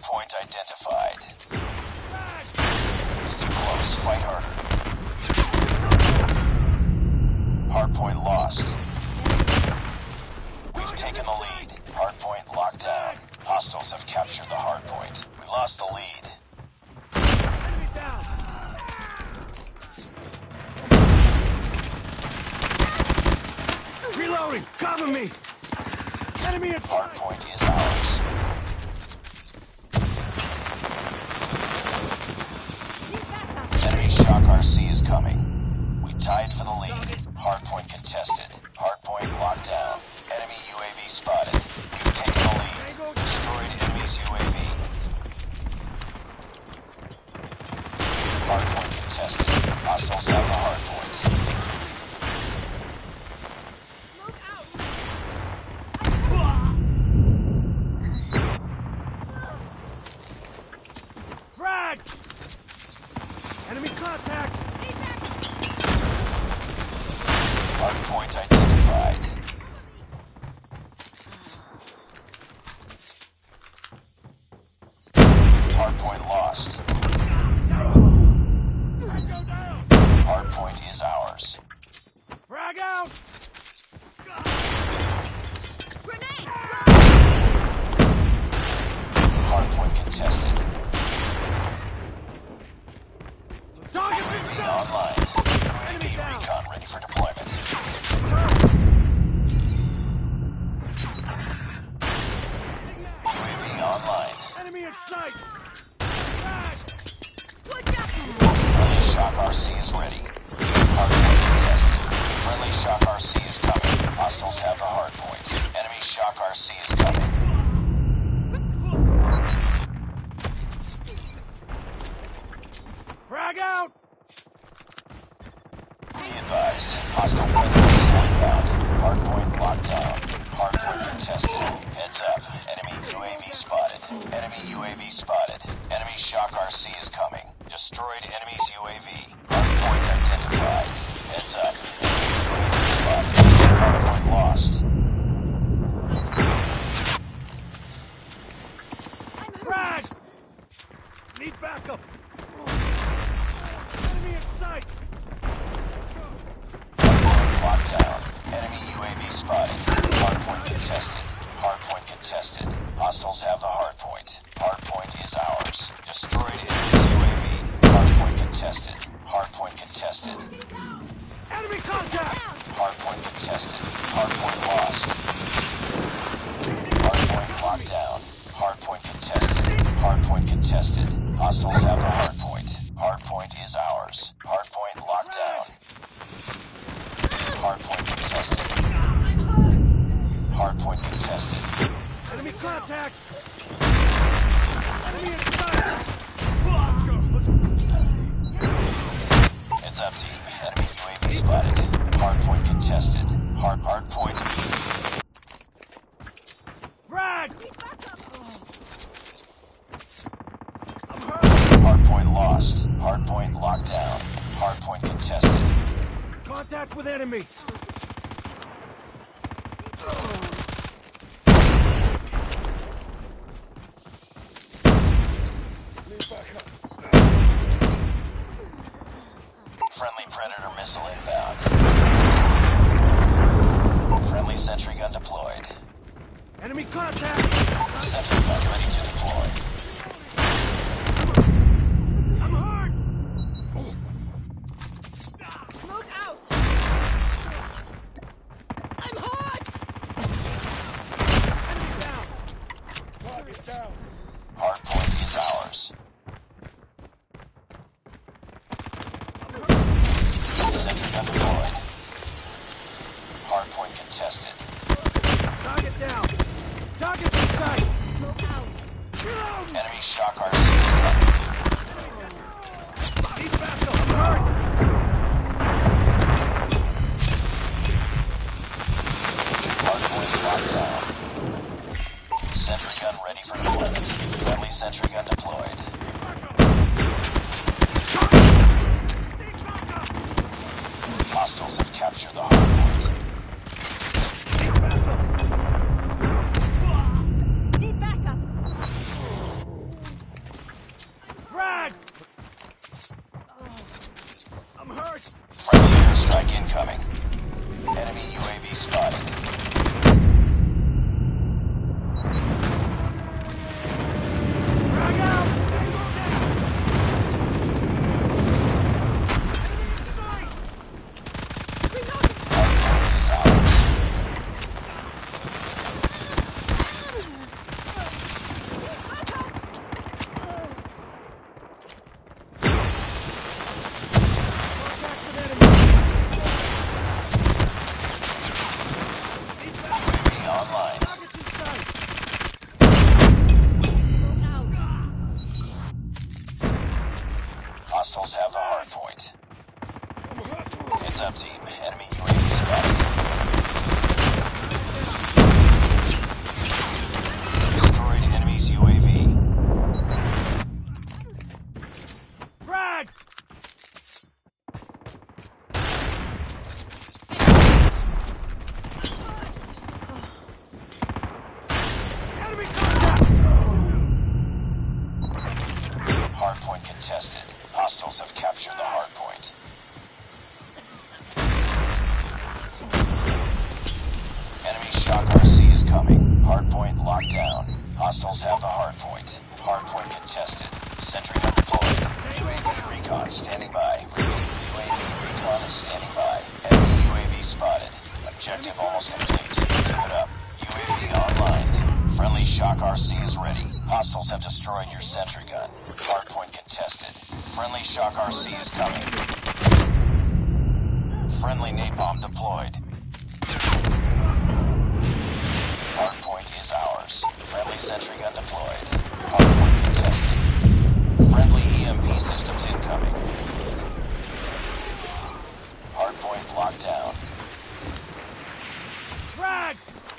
Hardpoint identified. It's too close. Fight harder. Hardpoint lost. We've taken the lead. Hardpoint locked down. Hostiles have captured the hardpoint. We lost the lead. Enemy down. Reloading! Cover me! Enemy in sight! Hardpoint is ours. Enemy Shock RC is coming. We tied for the lead. Hardpoint contested. Hardpoint locked down. Enemy UAV spotted. We've taken the lead. Destroyed enemy's UAV. Hardpoint contested. Hostiles have the hardpoint. Frag! Enemy contact! Hardpoint identified. Hardpoint lost. Hardpoint is ours. Frag out! Grenade! Hardpoint contested. Target inside! Online. UAV recon ready for deployment. UAV online. Enemy in sight! Frag! Friendly Shock RC is ready. Hardpoint contested. Friendly Shock RC is coming. Hostiles have the hardpoint. Enemy Shock RC is coming. Frag out! Be advised. Hostile weather is inbound. Hardpoint locked down. Hardpoint contested. Heads up. Enemy UAV spotted. Enemy UAV spotted. Enemy Shock RC is coming. Destroyed enemy's UAV. Hardpoint identified. Heads up. Enemy UAV spotted. Hardpoint lost. Frag! Need backup! Enemy in sight! Hardpoint locked down. Enemy UAV spotted. Hardpoint contested. Hardpoint contested. Hostiles have the hardpoint. Hardpoint is ours. Destroyed enemy's UAV. Hardpoint contested. Hardpoint contested. Enemy contact! Hardpoint contested. Hardpoint lost. Hardpoint locked down. Hardpoint contested. Hardpoint contested. Hostiles have the hardpoint. Hardpoint is ours. Hardpoint locked down. Hardpoint contested. Hardpoint contested. Enemy contact! Enemy in sight! Let's go! Let's go! Heads up, team. Enemy UAV spotted. Hardpoint contested. Hardpoint. Frag! I'm hurt! Hardpoint lost. Hardpoint locked down. Hardpoint contested. Contact with enemy! Friendly Predator missile inbound. Friendly sentry gun deployed. Enemy contact! Sentry gun ready to deploy. I'm hurt! Smoke out! I'm hot! Enemy down! Target down! Hardpoint is ours. Sentry gun deployed. Hardpoint contested. Target down! Target in sight! Smoke out! Reload! Enemy Shock RC is coming. Need backup! I'm hurt! Hardpoint locked down. Sentry gun ready for deployment. Friendly sentry gun deployed. Hostiles have captured the hardpoint. Need backup! Heads up, team. Enemy UAV spotted. Destroyed enemy's UAV. Frag! Enemy contact! Hardpoint contested. Hostiles have captured the hardpoint. Enemy Shock RC is coming. Hardpoint locked down. Hostiles have the hardpoint. Hardpoint contested. Sentry gun deployed. UAV recon standing by. UAV recon is standing by. Enemy UAV spotted. Objective almost complete. Keep it up. UAV online. Friendly Shock RC is ready. Hostiles have destroyed your sentry gun. Hardpoint contested. Friendly Shock RC is coming. Friendly napalm deployed. Hardpoint is ours. Friendly sentry gun deployed. Hardpoint contested. Friendly EMP systems incoming. Hardpoint locked down. Frag!